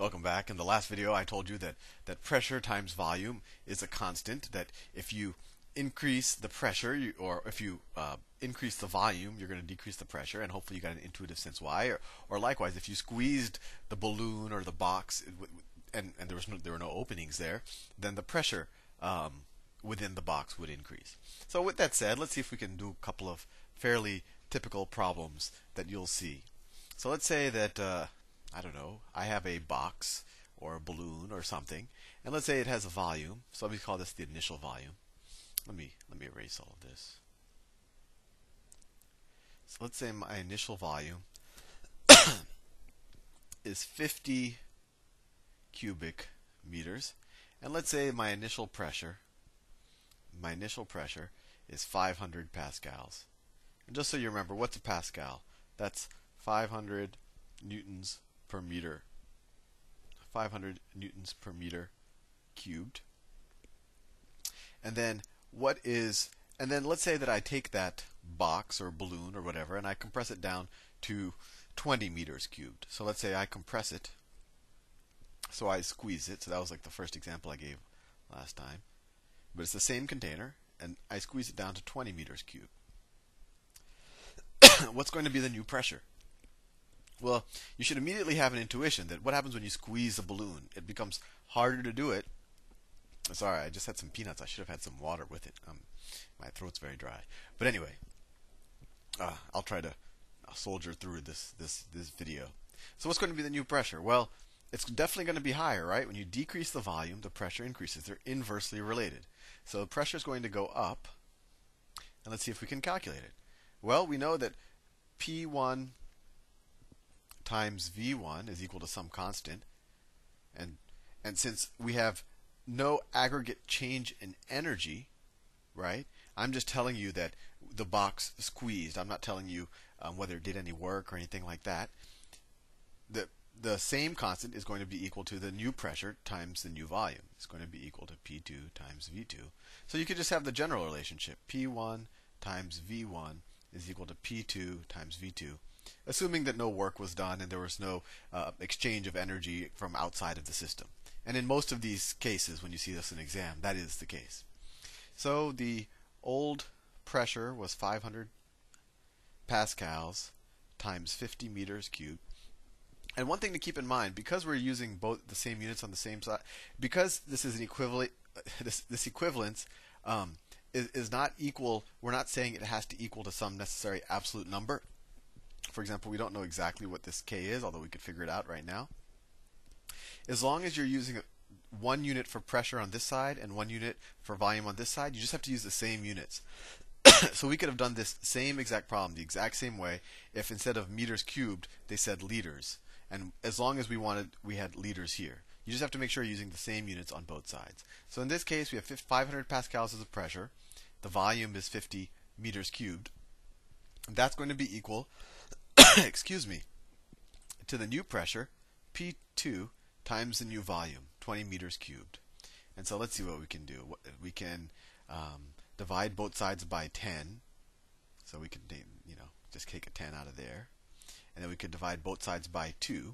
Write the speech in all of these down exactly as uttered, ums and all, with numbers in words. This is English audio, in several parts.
Welcome back. In the last video I told you that, that pressure times volume is a constant, that if you increase the pressure you, or if you uh, increase the volume, you're going to decrease the pressure, and hopefully you got an intuitive sense why. Or, or likewise, if you squeezed the balloon or the box and, and there, was no, there were no openings there, then the pressure um, within the box would increase. So with that said, let's see if we can do a couple of fairly typical problems that you'll see. So let's say that uh, I don't know, I have a box or a balloon or something, and let's say it has a volume. So let me call this the initial volume. Let me let me erase all of this. So let's say my initial volume is fifty cubic meters, and let's say my initial pressure, my initial pressure is five hundred pascals. And just so you remember, what's a pascal? That's five hundred newtons per meter. five hundred newtons per meter cubed. And then what is, and then let's say that I take that box or balloon or whatever and I compress it down to twenty meters cubed. So let's say I compress it. So I squeeze it. So that was like the first example I gave last time. But it's the same container, and I squeeze it down to twenty meters cubed. What's going to be the new pressure? Well, you should immediately have an intuition that what happens when you squeeze a balloon? It becomes harder to do it. Sorry, I just had some peanuts. I should have had some water with it. Um, my throat's very dry. But anyway, uh, I'll try to soldier through this, this, this video. So what's going to be the new pressure? Well, it's definitely going to be higher, right? When you decrease the volume, the pressure increases. They're inversely related. So the pressure is going to go up. And let's see if we can calculate it. Well, we know that P one times V one is equal to some constant, and and since we have no aggregate change in energy, right? I'm just telling you that the box squeezed. I'm not telling you um, whether it did any work or anything like that. The the same constant is going to be equal to the new pressure times the new volume. It's going to be equal to P two times V two. So you could just have the general relationship. P one times V one is equal to P two times V two. Assuming that no work was done and there was no uh, exchange of energy from outside of the system. And in most of these cases, when you see this in exam, that is the case. So the old pressure was five hundred pascals times fifty meters cubed. And one thing to keep in mind, because we're using both the same units on the same side, because this is an equivalent, this, this equivalence um, is, is not equal. We're not saying it has to equal to some necessary absolute number. For example, we don't know exactly what this K is, although we could figure it out right now. As long as you're using one unit for pressure on this side and one unit for volume on this side, you just have to use the same units. So we could have done this same exact problem the exact same way if instead of meters cubed, they said liters. And as long as we wanted, we had liters here. You just have to make sure you're using the same units on both sides. So in this case, we have five hundred pascals as a pressure. The volume is fifty meters cubed. And that's going to be equal excuse me, to the new pressure, P two times the new volume, twenty meters cubed. And so let's see what we can do. We can um, divide both sides by ten. So we can, you know, just take a ten out of there. And then we could divide both sides by two.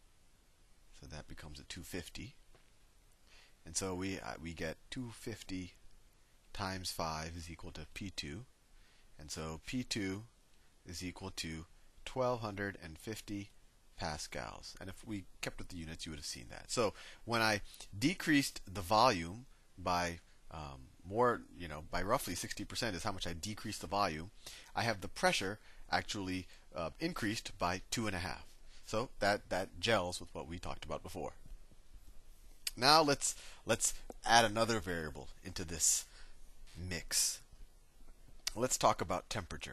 So that becomes a two hundred fifty. And so we, uh, we get two hundred fifty times five is equal to P two. And so P two is equal to twelve fifty pascals. And if we kept with the units, you would have seen that. So when I decreased the volume by um, more, you know, by roughly sixty percent is how much I decreased the volume, I have the pressure actually uh, increased by two and a half. So that that gels with what we talked about before. Now let's let's add another variable into this mix. Let's talk about temperature.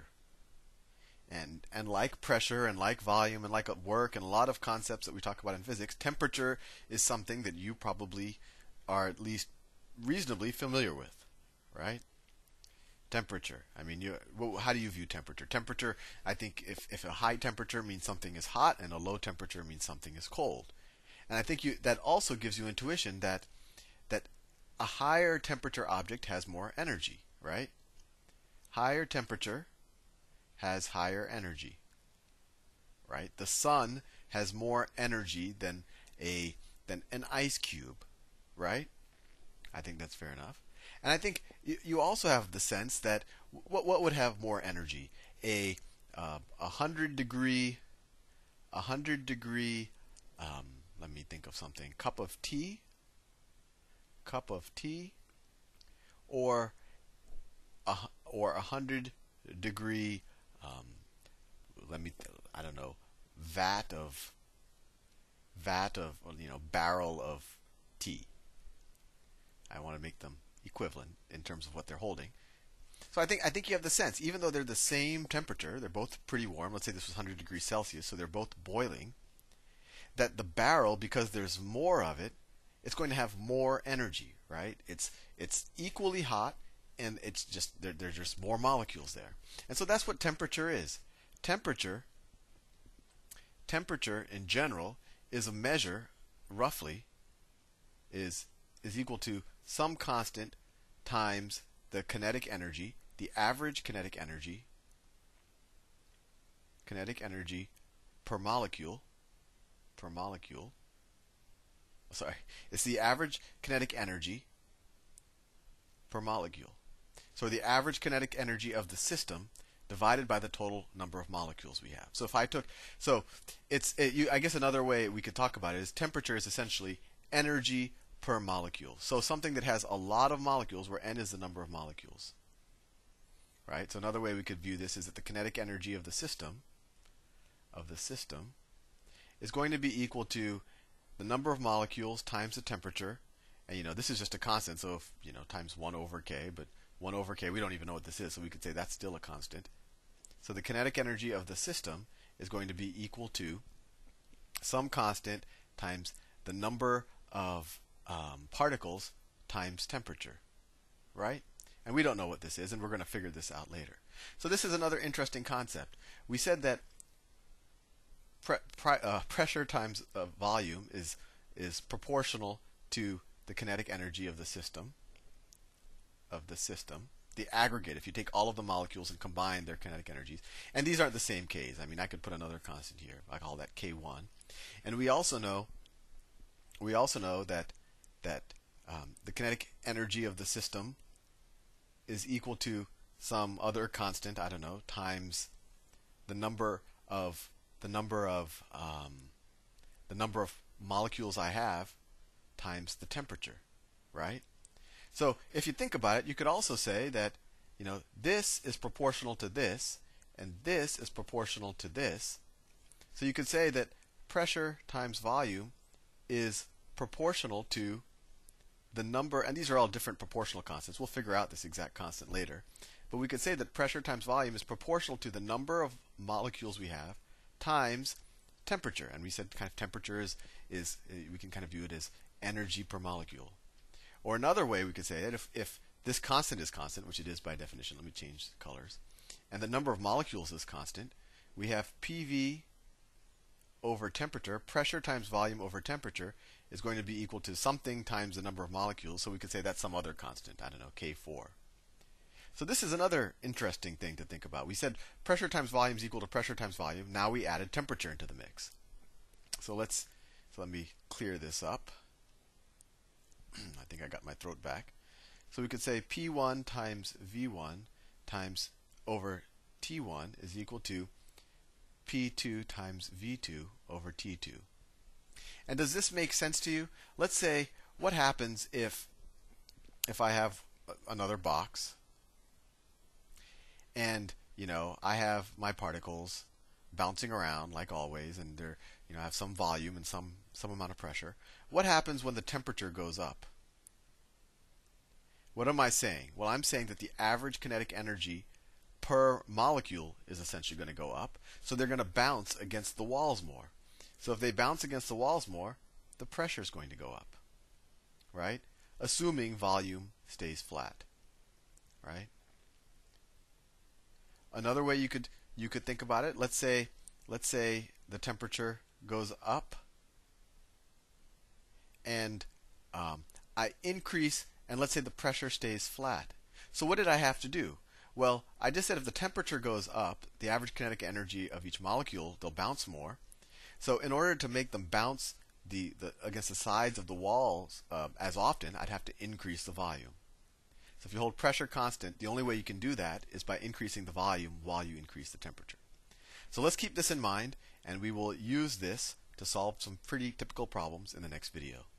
And, and like pressure and like volume and like work and a lot of concepts that we talk about in physics, temperature is something that you probably are at least reasonably familiar with, right? Temperature. I mean, you, well, how do you view temperature? Temperature, I think if, if a high temperature means something is hot and a low temperature means something is cold. And I think you, that also gives you intuition that, that a higher temperature object has more energy, right? Higher temperature has higher energy, right? The sun has more energy than a than an ice cube, right? I think that's fair enough. And I think you, you also have the sense that what what would have more energy? A uh, a hundred degree, a hundred degree. Um, let me think of something. Cup of tea. Cup of tea, or a or a hundred degree. Um, let me. I don't know. Vat of. Vat of you know barrel of tea. I want to make them equivalent in terms of what they're holding. So I think I think you have the sense, even though they're the same temperature, they're both pretty warm. Let's say this was one hundred degrees Celsius, so they're both boiling. That the barrel, because there's more of it, it's going to have more energy, right? It's it's equally hot, and it's just there, there's just more molecules there. And so that's what temperature is. Temperature, temperature in general is a measure, roughly, is is equal to some constant times the kinetic energy, the average kinetic energy, kinetic energy per molecule, per molecule. Sorry, it's the average kinetic energy per molecule. So the average kinetic energy of the system divided by the total number of molecules we have. So if I took, so it's, it, you, I guess another way we could talk about it is temperature is essentially energy per molecule. So something that has a lot of molecules, where n is the number of molecules, right? So another way we could view this is that the kinetic energy of the system, of the system, is going to be equal to the number of molecules times the temperature, and you know this is just a constant, so if you know times one over k, but one over k, we don't even know what this is, so we could say that's still a constant. So the kinetic energy of the system is going to be equal to some constant times the number of um, particles times temperature, right? And we don't know what this is, and we're going to figure this out later. So this is another interesting concept. We said that pre pre uh, pressure times uh, volume is is proportional to the kinetic energy of the system. Of the system, the aggregate. If you take all of the molecules and combine their kinetic energies, and these aren't the same k's. I mean, I could put another constant here. I call that k one. And we also know, we also know that that um, the kinetic energy of the system is equal to some other constant. I don't know, times the number of the number of um, the number of molecules I have times the temperature, right? So if you think about it, you could also say that you know this is proportional to this, and this is proportional to this. So you could say that pressure times volume is proportional to the number, and these are all different proportional constants. We'll figure out this exact constant later. But we could say that pressure times volume is proportional to the number of molecules we have times temperature. And we said kind of temperature is, is we can kind of view it as energy per molecule. Or another way we could say that if, if this constant is constant, which it is by definition, let me change the colors, and the number of molecules is constant, we have P V over temperature, pressure times volume over temperature, is going to be equal to something times the number of molecules. So we could say that's some other constant, I don't know, K four. So this is another interesting thing to think about. We said pressure times volume is equal to pressure times volume. Now we added temperature into the mix. So let's so let me clear this up. I think I got my throat back. So we could say P one times V one times over T one is equal to P two times V two over T two. And does this make sense to you? Let's say, what happens if if I have another box, and you know I have my particles bouncing around like always, and they're you know have some volume and some some amount of pressure. What happens when the temperature goes up? What am I saying? Well, I'm saying that the average kinetic energy per molecule is essentially going to go up. So they're going to bounce against the walls more. So if they bounce against the walls more, the pressure is going to go up, right? Assuming volume stays flat, right? Another way you could you could think about it. Let's say let's say the temperature goes up, and um, I increase, and let's say the pressure stays flat. So what did I have to do? Well, I just said if the temperature goes up, the average kinetic energy of each molecule, they'll bounce more. So in order to make them bounce the, the against the sides of the walls uh, as often, I'd have to increase the volume. So if you hold pressure constant, the only way you can do that is by increasing the volume while you increase the temperature. So let's keep this in mind, and we will use this to solve some pretty typical problems in the next video.